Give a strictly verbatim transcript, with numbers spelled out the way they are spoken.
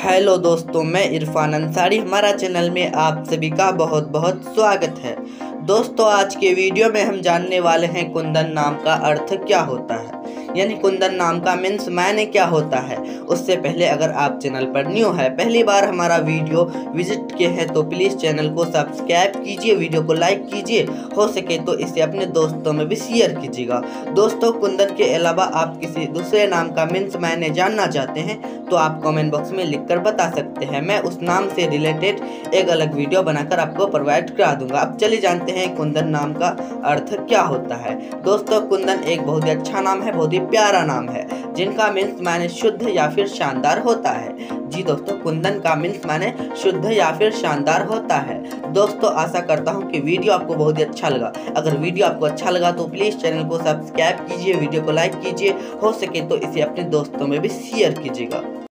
Hello दोस्तों, मैं इरफान अंसारी। हमारा चैनल में आप सभी का बहुत बहुत स्वागत है। दोस्तों, आज के वीडियो में हम जानने वाले हैं कुंदन नाम का अर्थ क्या होता है, यानी कुंदन नाम का मीन्स मायने क्या होता है। उससे पहले अगर आप चैनल पर न्यू है, पहली बार हमारा वीडियो विजिट किए हैं, तो प्लीज़ चैनल को सब्सक्राइब कीजिए, वीडियो को लाइक कीजिए, हो सके तो इसे अपने दोस्तों में भी शेयर कीजिएगा। दोस्तों, कुंदन के अलावा आप किसी दूसरे नाम का मीन्स मायने जानना चाहते हैं तो आप कमेंट बॉक्स में लिखकर बता सकते हैं। मैं उस नाम से रिलेटेड एक अलग वीडियो बनाकर आपको प्रोवाइड करा दूंगा। अब चलिए जानते हैं कुंदन नाम का अर्थ क्या होता है। दोस्तों, कुंदन एक बहुत ही अच्छा नाम है, बहुत ही प्यारा नाम है, जिनका मीन्स माने शुद्ध या फिर शानदार होता है। जी दोस्तों, कुंदन का मीन्स माने शुद्ध या फिर शानदार होता है। दोस्तों, आशा करता हूँ कि वीडियो आपको बहुत ही अच्छा लगा। अगर वीडियो आपको अच्छा लगा तो प्लीज़ चैनल को सब्सक्राइब कीजिए, वीडियो को लाइक कीजिए, हो सके तो इसे अपने दोस्तों में भी शेयर कीजिएगा।